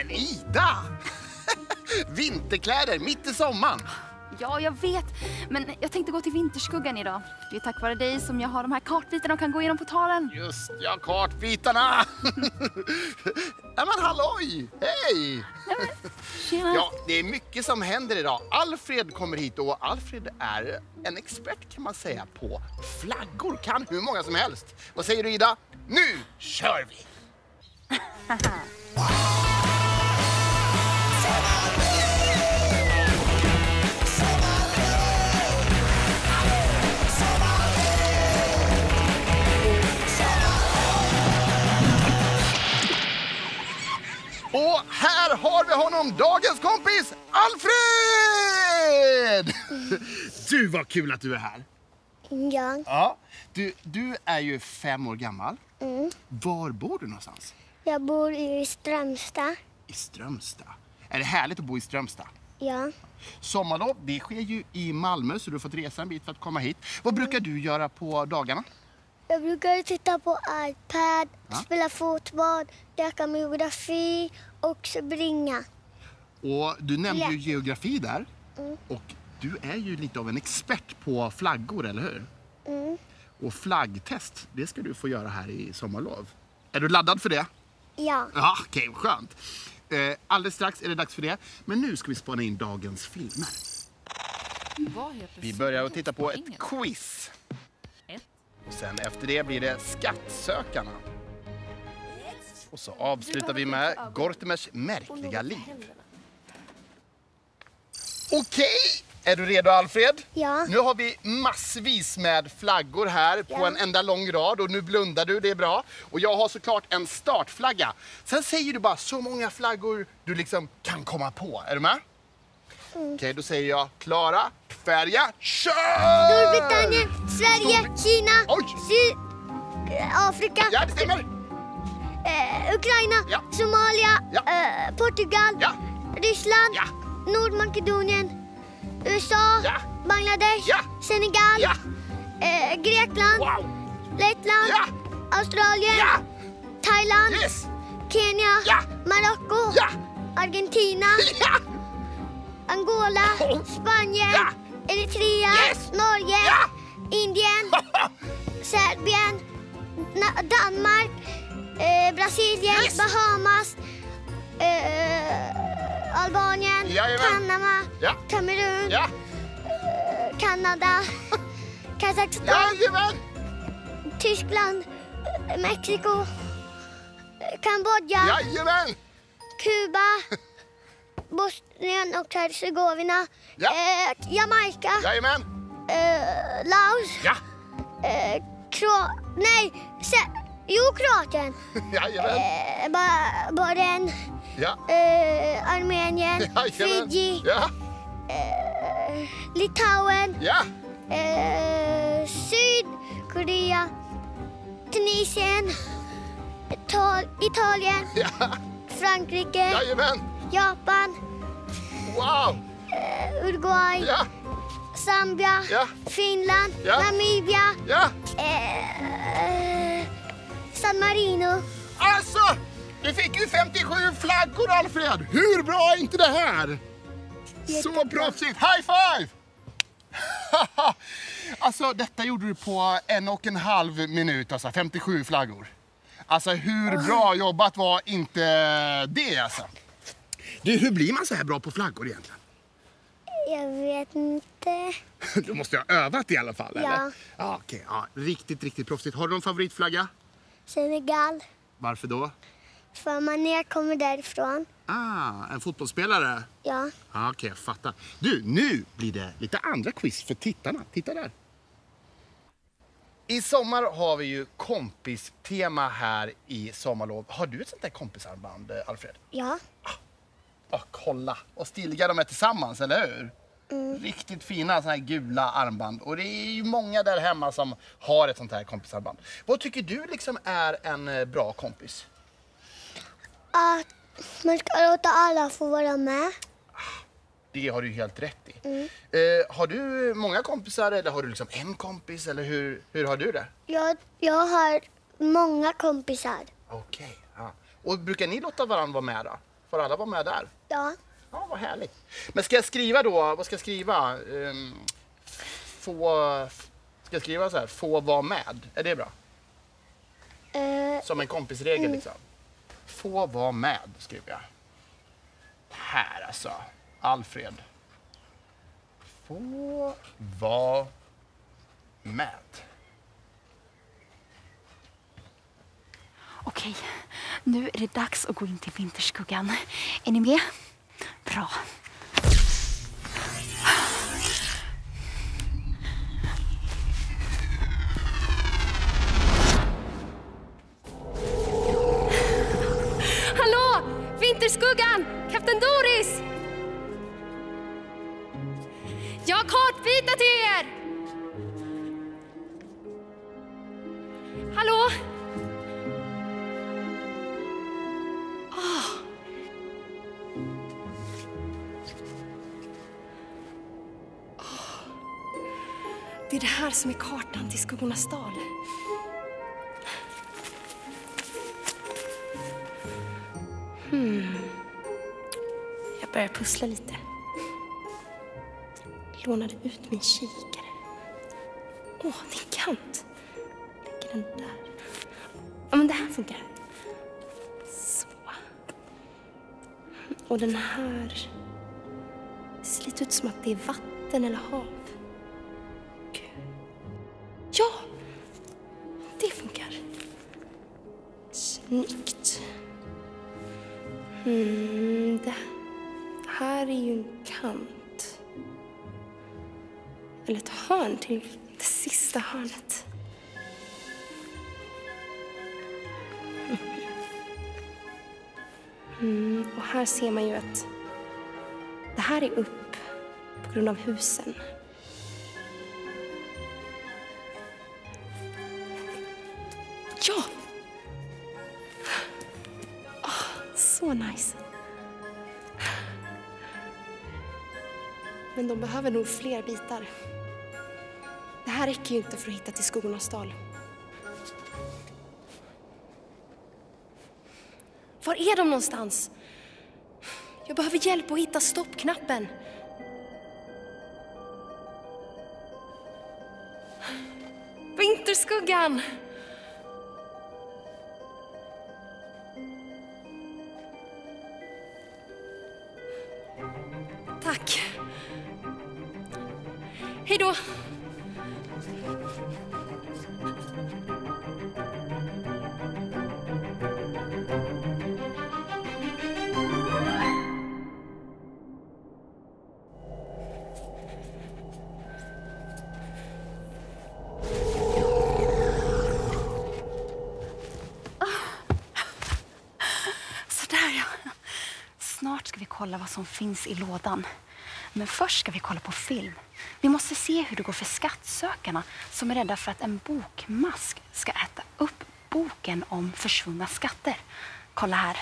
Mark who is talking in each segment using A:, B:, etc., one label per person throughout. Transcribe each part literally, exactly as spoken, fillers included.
A: Men Ida! Vinterkläder mitt i sommaren.
B: Ja, jag vet. Men jag tänkte gå till Vinterskuggan idag. Det är tack vare dig som jag har de här kartbitarna och kan gå igenom portalen.
A: Just ja, kartbitarna. Nej men halloj! Hej!
B: Tjena.
A: Ja, det är mycket som händer idag. Alfred kommer hit och Alfred är en expert kan man säga på flaggor. Kan hur många som helst. Vad säger du Ida? Nu kör vi! Och här har vi honom, dagens kompis, Alfred! Du, vad kul att du är här.
C: Ja.
A: Ja. Du, du är ju fem år gammal.
C: Mm.
A: Var bor du någonstans?
C: Jag bor i Strömstad.
A: I Strömstad. Är det härligt att bo i Strömstad?
C: Ja.
A: Sommarlov, det sker ju i Malmö så du har fått resa en bit för att komma hit. Vad brukar du göra på dagarna?
C: Jag brukar titta på iPad,
A: Ja.
C: spela fotboll, leka med geografi och springa.
A: Och du nämnde ju
C: Ja.
A: geografi där.
C: Mm.
A: Och du är ju lite av en expert på flaggor, eller hur?
C: Mm.
A: Och flaggtest, det ska du få göra här i sommarlov. Är du laddad för det?
C: Ja.
A: Ja, okej, okay, skönt. Eh, alldeles strax är det dags för det. Men nu ska vi spana in dagens filmer. Vi börjar att titta på ett quiz. Och sen efter det blir det Skattsökarna. Och så avslutar vi med Gortemers märkliga liv. Okej, är du redo Alfred?
C: Ja.
A: Nu har vi massvis med flaggor här på
C: Ja.
A: en enda lång rad och nu blundar du, det är bra. Och jag har såklart en startflagga. Sen säger du bara så många flaggor du liksom kan komma på. Är du med?
C: Mm.
A: Okej, då säger jag klara, färdiga, kör!
C: Storbritannien, Sverige,
A: Storb-
C: Kina,
A: Oj.
C: Sydafrika,
A: Ja, det stämmer.
C: eh, Ukraina,
A: Ja.
C: Somalia,
A: Ja.
C: eh, Portugal,
A: Ja.
C: Ryssland,
A: Ja.
C: Nordmakedonien, U S A,
A: Ja.
C: Bangladesh,
A: Ja.
C: Senegal,
A: Ja.
C: eh, Grekland,
A: Wow!
C: Lettland,
A: Ja.
C: Australien,
A: Ja!
C: Thailand,
A: Yes!
C: Kenya,
A: Ja.
C: Marocko,
A: Ja!
C: Argentina,
A: Ja!
C: Angola,
A: Oh.
C: Spanien,
A: Ja.
C: Eritrea,
A: Yes.
C: Norge,
A: Ja.
C: Indien, Serbien, Na- Danmark, eh, Brasilien,
A: Yes.
C: Bahamas, eh, Albanien,
A: Jajamän.
C: Panama,
A: Ja!
C: Kamerun,
A: Ja!
C: eh, Kanada, Kazakstan,
A: Jajamän!
C: Tyskland, eh, Mexiko, eh, Kambodja,
A: Jajamän!
C: Kuba, Bosnien och Hercegovina,
A: Ja.
C: eh, Jamaica,
A: Jajamän!
C: eh, Laos,
A: Ja!
C: eh, Kro... Nej, se... jo, Kroatien,
A: Jajamän!
C: eh, ba... Bahrain,
A: Ja!
C: eh, Armenien,
A: Jajamän!
C: Fiji,
A: Ja!
C: eh, Litauen,
A: Ja!
C: eh, Sydkorea, Tunisien, Ital... Italien,
A: Ja!
C: Frankrike,
A: Jajamän!
C: Japan,
A: Wow!
C: eh, Uruguay,
A: Ja!
C: Zambia,
A: Ja.
C: Finland,
A: Ja.
C: Namibia,
A: Ja!
C: eh, San Marino.
A: Alltså! Du fick ju femtiosju flaggor, Alfred! Hur bra är inte det här? Så
C: Jättebra.
A: proffsigt! High five! Alltså, detta gjorde du på en och en halv minut, alltså femtiosju flaggor. Alltså, hur bra jobbat var inte det, alltså? Du, hur blir man så här bra på flaggor egentligen?
C: Jag vet inte.
A: Du måste ha övat i alla fall,
C: Ja.
A: eller? Ja, okej. Ja, riktigt, riktigt proffsigt. Har du någon favoritflagga?
C: Senegal.
A: Varför då?
C: För Mané kommer därifrån.
A: Ah, en fotbollsspelare?
C: Ja.
A: Ah, okej, jag fattar. Du, nu blir det lite andra quiz för tittarna. Titta där. I sommar har vi ju kompistema här i Sommarlov. Har du ett sånt där kompisarmband, Alfred?
C: Ja.
A: Åh, kolla! Och stiliga de är tillsammans, eller hur?
C: Mm.
A: Riktigt fina såna här gula armband. Och det är ju många där hemma som har ett sånt här kompisarmband. Vad tycker du liksom är en eh, bra kompis?
C: Att man ska låta alla få vara med.
A: Det har du helt rätt i.
C: Mm.
A: Eh, har du många kompisar eller har du liksom en kompis? Eller hur, hur har du det?
C: Jag, jag har många kompisar.
A: Okej. Ja. Och brukar ni låta varandra vara med då? Får alla vara med där?
C: Ja.
A: Ja, vad härligt. Men ska jag skriva då? Vad ska jag skriva? Um, få... Ska jag skriva så här? Få vara med? Är det bra?
C: Uh,
A: Som en kompisregel liksom. Få vara med, skriver jag. Här alltså. Alfred. Få vara med.
B: Okej, nu är det dags att gå in till vinterskuggan. Är ni med? Bra. Hallå! Vinterskuggan! Kapten Doris! Jag har kartbitar till er! Hallå? Det är det här som är kartan till Skuggornas dal. Hmm. Jag börjar pussla lite. Lånade ut min kikare. Åh, oh, det är en kant. Lägger den där. Ja, men det här funkar. Så. Och den här... Det ser lite ut som att det är vatten eller hav. Ja, det funkar. Snyggt. Mm, det här är ju en kant. Eller ett hörn till det sista hörnet. Mm, och här ser man ju att det här är upp på grund av husen. Ja! Oh, så nice. Men de behöver nog fler bitar. Det här räcker ju inte för att hitta till Skuggornas dal. Var är de någonstans? Jag behöver hjälp att hitta stoppknappen. Vinterskuggan! Tack. Hej då. Snart ska vi kolla vad som finns i lådan. Men först ska vi kolla på film. Vi måste se hur det går för skattsökarna som är rädda för att en bokmask ska äta upp boken om försvunna skatter. Kolla här.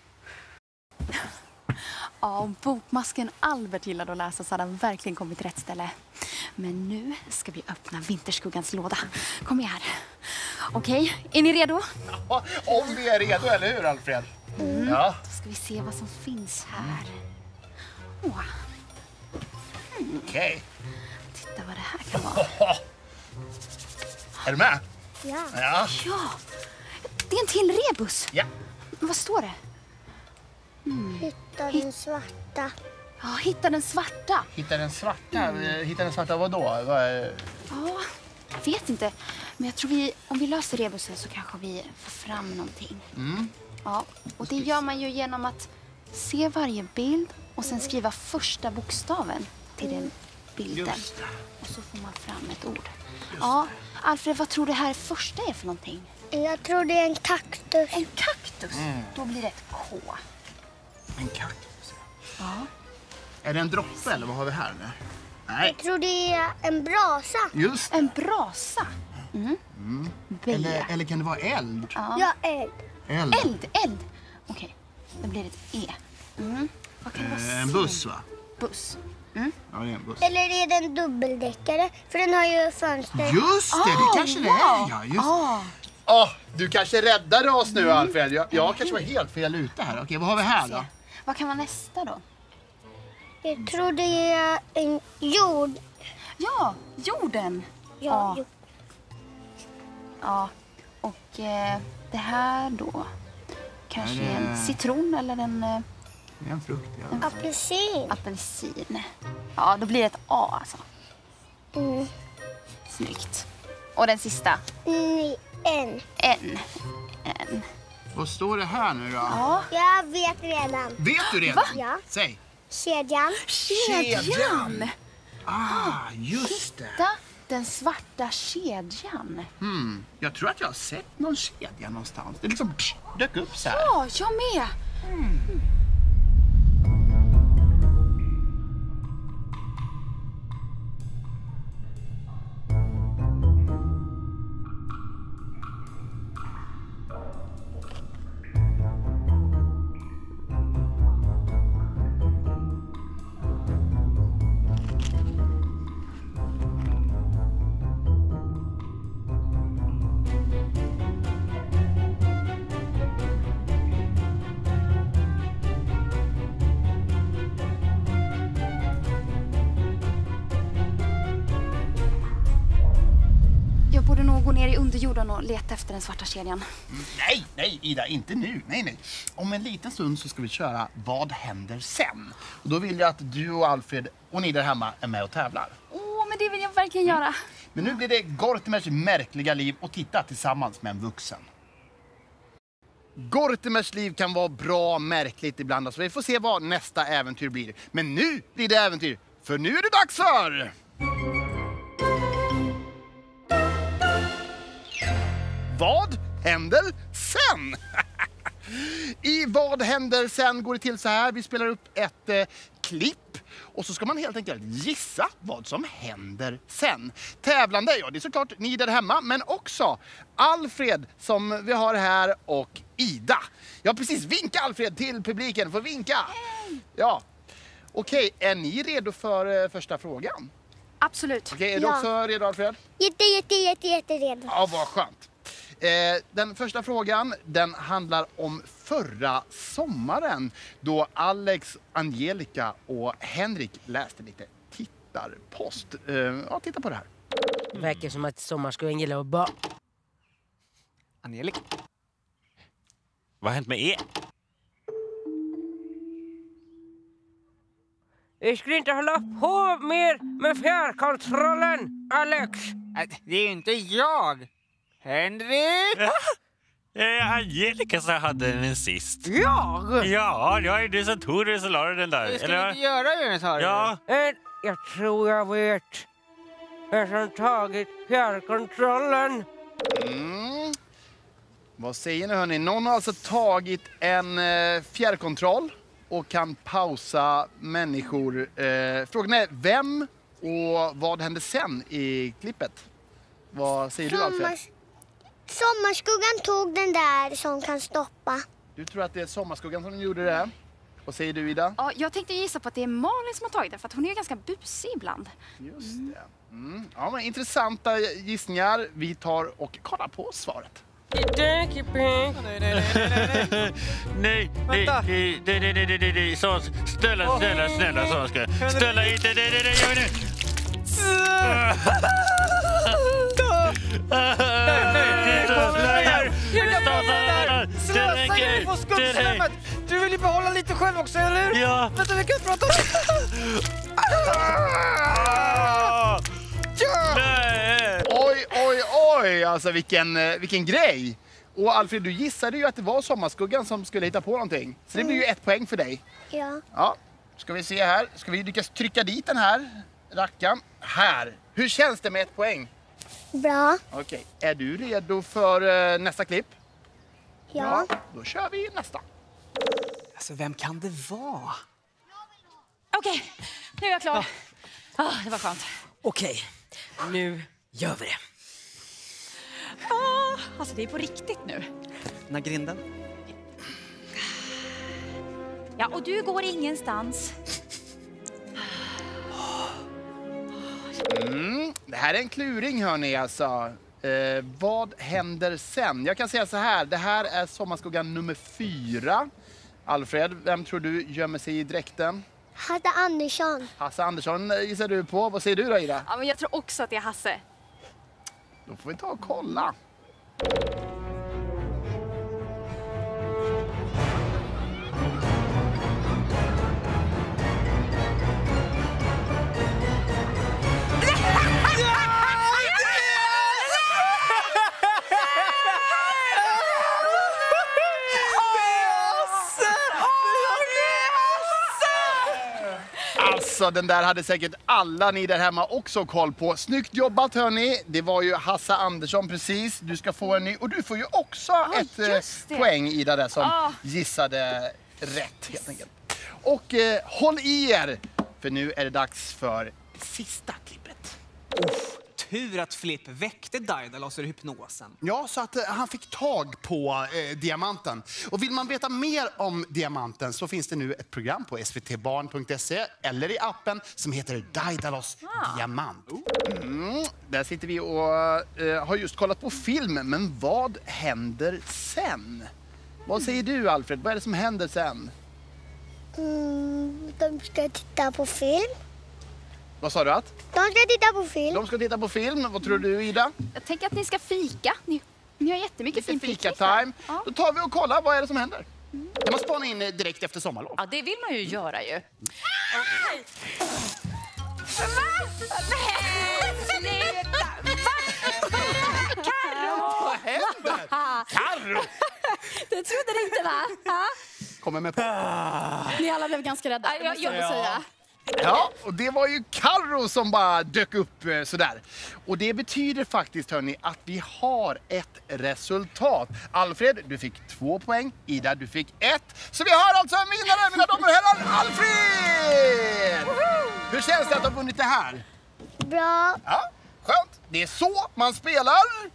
B: Ja, om bokmasken Albert gillade att läsa så hade han verkligen kommit till rätt ställe. Men nu ska vi öppna Vinterskuggans låda. Kom med här. Okej, är ni redo?
A: Ja, om vi är redo, eller hur Alfred?
B: Mm.
A: Ja.
B: Då ska vi se vad som finns här. Åh. Mm.
A: Okej.
B: Titta vad det här kan vara.
A: Är du med?
C: Ja.
A: Ja.
B: Ja, det är en till rebus.
A: Ja.
B: Vad står det?
C: Mm. Hitta den svarta.
B: Ja, hitta den svarta.
A: Hitta den svarta? Mm. Hitta den svarta vad då? Vad är...
B: Ja, jag vet inte. Men jag tror vi, om vi löser rebusen så kanske vi får fram någonting.
A: Mm.
B: Ja, och det gör man ju genom att se varje bild och sen skriva första bokstaven till den bilden.
A: Just det.
B: Och så får man fram ett ord. Ja, Alfred, vad tror du här första är för någonting?
C: Jag tror det är en kaktus.
B: En kaktus?
A: Mm.
B: Då blir det ett K.
A: En kaktus.
B: Ja.
A: Är det en droppe eller vad har vi här? Eller? Nej.
C: Jag tror det är en brasa.
A: Just det.
B: En brasa. Mm.
A: Mm.
B: B.
A: Eller, eller kan det vara eld?
B: Ja.
C: Ja, eld.
A: Eld.
B: Eld, eld. Okej, då blir det ett E. Mm. Vad kan det vara?
A: Eh, en buss, va?
B: Buss. Mm.
A: Ja, det är en buss.
C: Eller är det en dubbeldäckare? För den har ju fönster.
A: Just det, det
B: Oh,
A: kanske det
B: wow.
A: är. Ja, just.
B: Ah.
A: Oh, du kanske räddade oss nu, Alfred. Jag, jag kanske var helt fel ute här. Okej, vad har vi här då?
B: Vad kan vara nästa då?
C: Jag tror det är en jord.
B: Ja, jorden.
C: Ja,
B: Ja.
C: jord.
B: Ja, och eh, det här då? Kanske
A: Nej, det-
B: en citron eller en eh,
A: Det är en frukt, ja.
C: Apelsin.
B: apelsin. Ja, då blir det ett A alltså.
C: Mm.
B: Snyggt. Och den sista?
C: Nej, en.
B: En. En.
A: Vad står det här nu då?
B: Ja.
C: Jag vet redan.
A: Vet du redan?
C: Ja.
A: Säg.
C: Kedjan.
B: Kedjan!
A: Ah, just det.
B: Hitta den svarta kedjan.
A: Hmm. Jag tror att jag har sett någon kedja någonstans. Det liksom psh, dök upp så här.
B: Ja, jag med. Jag borde nog gå ner i underjorden och leta efter den svarta kedjan.
A: Nej, nej Ida, inte nu. Nej, nej. Om en liten stund så ska vi köra Vad händer sen? Och då vill jag att du och Alfred och ni där hemma är med och tävlar.
B: Åh, men det vill jag verkligen göra.
A: Men nu blir det Gortimers märkliga liv och titta tillsammans med en vuxen. Gortimers liv kan vara bra märkligt ibland, så vi får se vad nästa äventyr blir. Men nu blir det äventyr, för nu är det dags för... Vad händer sen? I Vad händer sen går det till så här. Vi spelar upp ett eh, klipp och så ska man helt enkelt gissa vad som händer sen. Tävlande, ja det är såklart ni där hemma, men också Alfred som vi har här och Ida. Ja precis, vinka Alfred till publiken, får vinka. Ja, okej, är ni redo för eh, första frågan?
B: Absolut.
A: Okej, är du
C: Ja.
A: också redo Alfred?
C: Jätte, jätte, jätte, jätte redo.
A: Ja, vad skönt. Eh, den första frågan, den handlar om förra sommaren då Alex, Angelica och Henrik läste lite tittarpost. Eh, ja, titta på det här.
D: Verkar som att sommarskogen gillar att ba...
E: Angelica.
F: Vad har hänt med er?
D: Jag skulle inte hålla på mer med fjärrkontrollen, Alex!
E: Nej, det är ju inte jag. Henrik!
F: Eh, Angelica som hade den sist.
D: Jag?
F: Ja, det var ju du som tog den så la du den där.
E: Det ska vi inte göra, Jonas, har du?
F: Ja,
D: Eh, jag tror jag vet. Jag som tagit fjärrkontrollen.
A: Mm. Vad säger ni hörni? Någon har alltså tagit en eh, fjärrkontroll och kan pausa människor. Eh, frågan är vem och vad hände sen i klippet? Vad säger du Alfred?
C: Sommars... Sommarskuggan tog den där som kan stoppa.
A: Du tror att det är Sommarskuggan som gjorde det? Vad säger du Ida?
B: Ja, jag tänkte gissa på att det är Malin som har tagit den för att hon är ju ganska busig ibland.
A: Just det. Mm. Ja, men intressanta gissningar. Vi tar och kollar på svaret.
D: Thank you, Pink.
E: Nej, nej, nej, nej, nej.
F: nej, nej,
E: Vänta.
F: nej, nej, nej, nej, nej, nej, nej, så, snälla, snälla, snälla, så ska jag. Snälla, inte, nej, nej, nej, gör det.
E: Slösa ju på skuggsystemet! Du vill ju behålla lite själv också, eller hur?
F: Ja.
E: Vänta, vi kan prata om
F: Nej.
A: Oj, oj, oj! Alltså vilken, eh, vilken grej! Och Alfred, du gissade ju att det var Sommarskuggan som skulle hitta på någonting. Så det blir ju ett poäng för dig.
C: Ja.
A: Ja, ska vi se här. Ska vi lyckas trycka dit den här rackaren? Här. Hur känns det med ett poäng?
C: Bra.
A: Okej, är du redo för eh, nästa klipp?
C: Ja.
A: Då kör vi nästa.
E: Alltså, vem kan det vara?
B: Okej, nu är jag klar. Ah, det var skönt.
D: Okej, nu gör vi det.
B: Ah, alltså det är på riktigt nu.
E: Den här grinden.
B: Ja, och du går ingenstans.
A: Mm, det här är en kluring hörni alltså. Eh, vad händer sen? Jag kan säga så här, det här är Sommarskuggan nummer fyra. Alfred, vem tror du gömmer sig i dräkten?
C: Hasse Andersson.
A: Hasse Andersson gissar du på. Vad säger du då, Ida?
G: Ja, men jag tror också att det är Hasse.
A: Då får vi ta och kolla. Alltså, den där hade säkert alla ni där hemma också koll på. Snyggt jobbat, hörni. Det var ju Hasse Andersson precis. Du ska få en ny. Och du får ju också
G: oh,
A: ett eh, poäng, Ida, där som oh. gissade rätt, helt enkelt. Och eh, håll i er, för nu är det dags för sista klippet.
H: Uff, tur att Flipp väckte Daidalos ur hypnosen.
A: Ja, så att eh, han fick tag på eh, diamanten. Och vill man veta mer om diamanten så finns det nu ett program på s v t barn punkt se eller i appen som heter Daidalos ah. Diamant. Mm, där sitter vi och eh, har just kollat på film, men vad händer sen? Vad säger du, Alfred? Vad är det som händer sen?
C: Mm, de ska titta på film.
A: Vad sa du att?
C: De ska titta på film.
A: De ska titta på film. Vad tror du, Ida?
G: Jag tänker att ni ska fika. Ni, ni har jättemycket fin
A: fika-time. Ja. Då tar vi och kollar vad är det som händer. Mm. Kan man spana in direkt efter sommarlov?
I: Ja, det vill man ju göra ju.
G: Nej! Sluta! Karro!
A: Vad händer? Karro!
G: Det trodde ni inte, va? Ha?
A: Kommer med på.
G: Ni alla blev ganska rädda, jag, jag, jag vill säga.
A: Ja, och det var ju Karro som bara dök upp eh, sådär. Och det betyder faktiskt, hörni, att vi har ett resultat. Alfred, du fick två poäng. Ida, du fick ett. Så vi har alltså en vinnare, mina damer och herrar, Alfred! Woho! Hur känns det att ha vunnit det här?
C: Bra.
A: Ja, skönt. Det är så man spelar.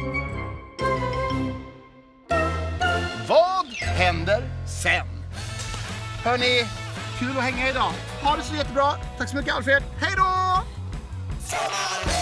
A: Vad händer sen? Hörni, kul att hänga idag. Ha det så jättebra. Tack så mycket, Alfred. Hej då!